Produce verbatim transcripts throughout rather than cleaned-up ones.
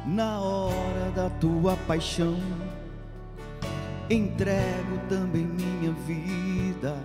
na hora da tua paixão. Entrego também minha vida,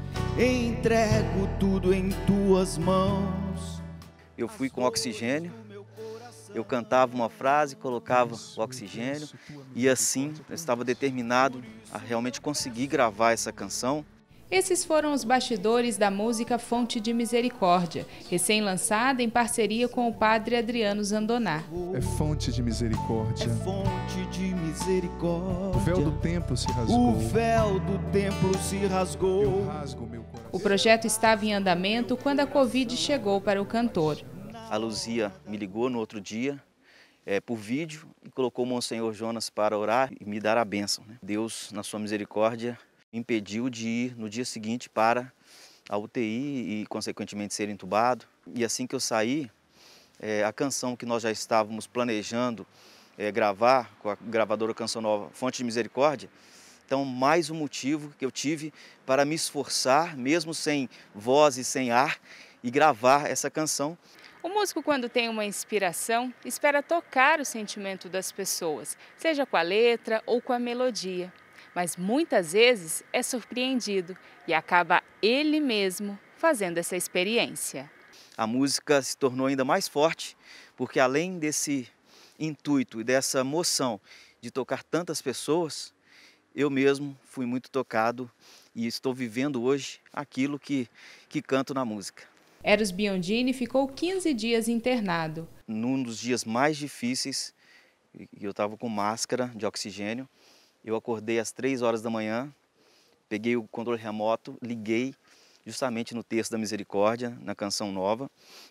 entrego tudo em tuas mãos. Eu fui com oxigênio, eu cantava uma frase, colocava o oxigênio e assim eu estava determinado a realmente conseguir gravar essa canção. Esses foram os bastidores da música Fonte de Misericórdia, recém-lançada em parceria com o padre Adriano Zandoná. É fonte de misericórdia. É fonte de misericórdia. O véu do templo se rasgou. O véu do templo se rasgou. Eu rasgo meu coração. O projeto estava em andamento quando a Covid chegou para o cantor. A Luzia me ligou no outro dia, é, por vídeo, e colocou o Monsenhor Jonas para orar e me dar a bênção, né? Deus, na sua misericórdia, impediu de ir no dia seguinte para a U T I e, consequentemente, ser entubado. E assim que eu saí, é, a canção que nós já estávamos planejando é, gravar com a gravadora Canção Nova, Fonte de Misericórdia, então mais um motivo que eu tive para me esforçar, mesmo sem voz e sem ar, e gravar essa canção. O músico, quando tem uma inspiração, espera tocar o sentimento das pessoas, seja com a letra ou com a melodia. Mas muitas vezes é surpreendido e acaba ele mesmo fazendo essa experiência. A música se tornou ainda mais forte, porque além desse intuito e dessa moção de tocar tantas pessoas, eu mesmo fui muito tocado e estou vivendo hoje aquilo que, que canto na música. Eros Biondini ficou quinze dias internado. Num dos dias mais difíceis, eu estava com máscara de oxigênio, eu acordei às três horas da manhã, peguei o controle remoto, liguei justamente no texto da Misericórdia, na Canção Nova,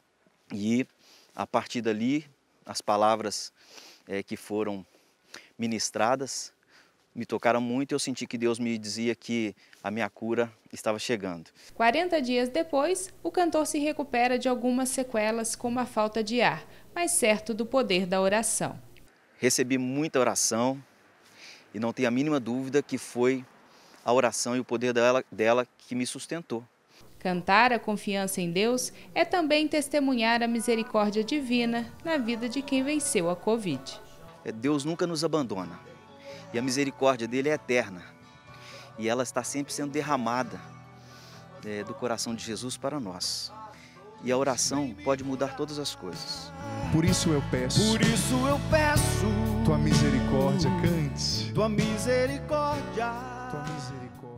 e a partir dali, as palavras é, que foram ministradas me tocaram muito e eu senti que Deus me dizia que a minha cura estava chegando. quarenta dias depois, o cantor se recupera de algumas sequelas, como a falta de ar, mas certo do poder da oração. Recebi muita oração e não tenho a mínima dúvida que foi a oração e o poder dela, dela que me sustentou. Cantar a confiança em Deus é também testemunhar a misericórdia divina na vida de quem venceu a Covid. Deus nunca nos abandona e a misericórdia dele é eterna e ela está sempre sendo derramada é, do coração de Jesus para nós. E a oração pode mudar todas as coisas. Por isso eu peço. Por isso eu peço. Tua misericórdia cante. Tua misericórdia. Tua misericórdia.